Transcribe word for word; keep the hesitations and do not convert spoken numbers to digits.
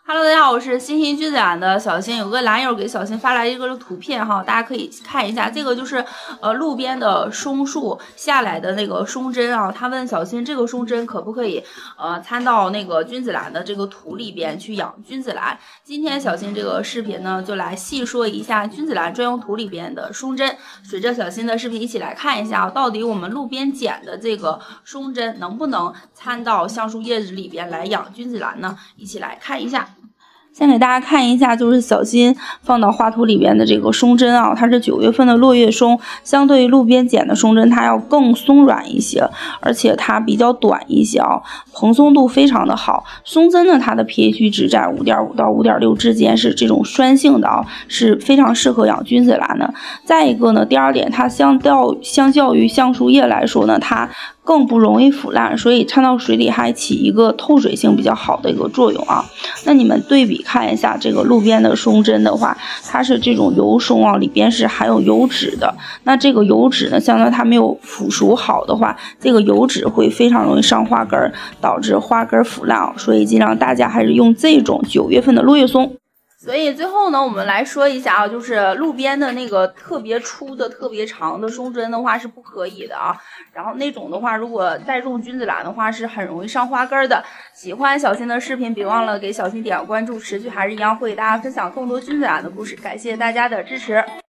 Hello， 大家好，我是新型君子兰的小新。有个兰友给小新发来一个图片哈，大家可以看一下，这个就是呃路边的松树下来的那个松针啊。他问小新，这个松针可不可以呃掺到那个君子兰的这个土里边去养君子兰？今天小新这个视频呢，就来细说一下君子兰专用土里边的松针。随着小新的视频一起来看一下，到底我们路边捡的这个松针能不能掺到橡树叶子里边来养君子兰呢？一起来看一下。先给大家看一下，就是小新放到花土里边的这个松针啊，它是九月份的落叶松，相对于路边捡的松针，它要更松软一些，而且它比较短一些啊，蓬松度非常的好。松针呢，它的 pH 值在 五点五 到 五点六 之间，是这种酸性的啊，是非常适合养君子兰的。再一个呢，第二点，它相较相较于橡树叶来说呢，它更不容易腐烂，所以掺到水里还起一个透水性比较好的一个作用啊。那你们对比看一下这个路边的松针的话，它是这种油松啊，里边是含有油脂的。那这个油脂呢，相当于它没有腐熟好的话，这个油脂会非常容易伤花根，导致花根腐烂啊。所以尽量大家还是用这种九月份的落叶松。所以最后呢，我们来说一下啊，就是路边的那个特别粗的、特别长的松针的话是不可以的啊。然后那种的话，如果再种君子兰的话，是很容易伤花根的。喜欢小新的视频，别忘了给小新点个关注，持续还是一样会给大家分享更多君子兰的故事。感谢大家的支持。